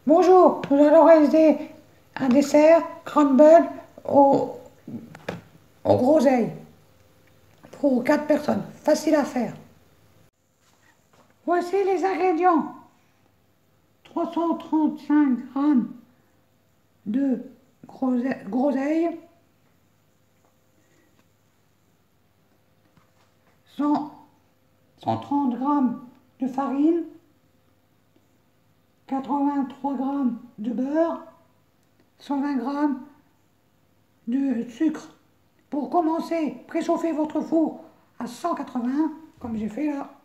Bonjour, nous allons réaliser un dessert crumble aux groseilles pour 4 personnes. Facile à faire. Voici les ingrédients. 335 g de groseilles, 130 g de farine, 83 g de beurre, 120 g de sucre. Pour commencer, préchauffez votre four à 180, comme j'ai fait là.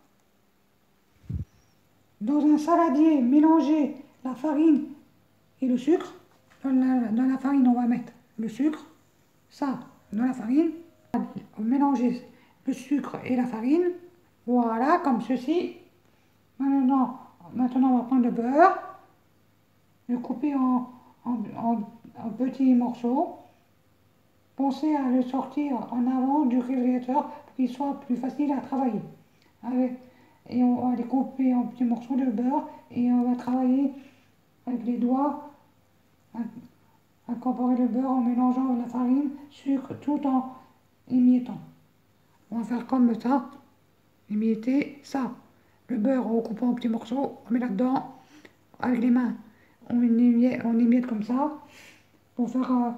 Dans un saladier, mélangez la farine et le sucre. Dans la farine, on va mettre le sucre, ça, dans la farine. Mélangez le sucre et la farine. Voilà, comme ceci. Maintenant, on va prendre le beurre, le couper en petits morceaux. Pensez à le sortir en avant du réfrigérateur pour qu'il soit plus facile à travailler. Et on va les couper en petits morceaux de beurre et on va travailler avec les doigts, incorporer le beurre en mélangeant la farine, sucre, tout en émiettant. On va faire comme ça, émietter ça. Le beurre, on coupe en petits morceaux, on met là-dedans, avec les mains, on émiette comme ça pour faire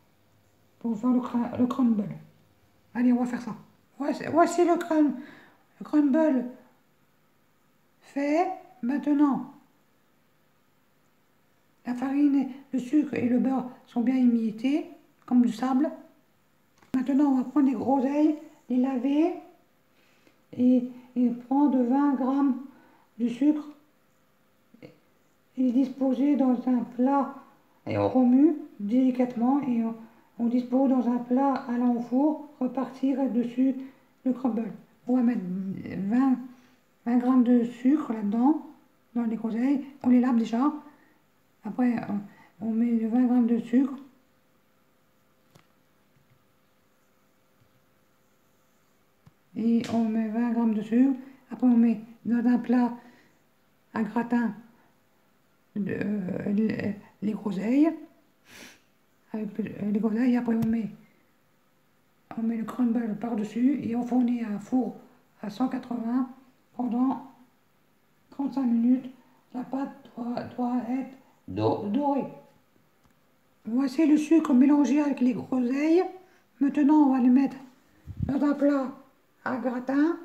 le crumble. Allez, on va faire ça. Voici le crumble fait. Maintenant, la farine, le sucre et le beurre sont bien émiettés, comme du sable. Maintenant, on va prendre les groseilles, les laver et prendre 20 g de sucre et les disposer dans un plat. Et on remue délicatement et on dispose dans un plat allant au four, repartir dessus le crumble. On va mettre 20 g de sucre là-dedans, dans les groseilles. On les lave déjà. Après, on met 20 g de sucre. Et on met 20 g de sucre. Après, on met dans un plat à gratin les groseilles. Avec les groseilles, après on met le crumble par-dessus et on fournit un four à 180 pendant 35 minutes. La pâte doit être dorée. Voici le sucre mélangé avec les groseilles. Maintenant, on va les mettre dans un plat à gratin.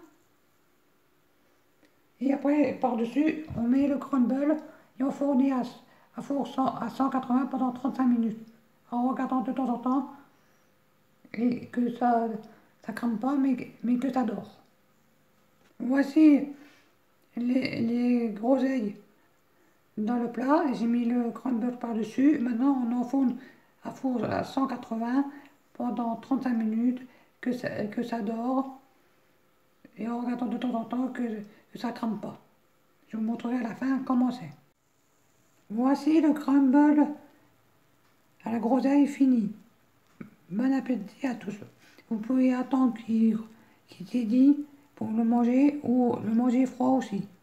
Et après, par-dessus, on met le crumble et on fournit à four à 180 pendant 35 minutes. En regardant de temps en temps et que ça crame pas, mais que ça dort. Voici les groseilles dans le plat. J'ai mis le crumble par-dessus. Maintenant, on enfourne à four à 180 pendant 35 minutes que ça dort. Et en regardant de temps en temps que ça crame pas. Je vous montrerai à la fin comment c'est. Voici le crumble à la groseille fini. Bon appétit à tous. Vous pouvez attendre qu'il tiédit pour le manger ou le manger froid aussi.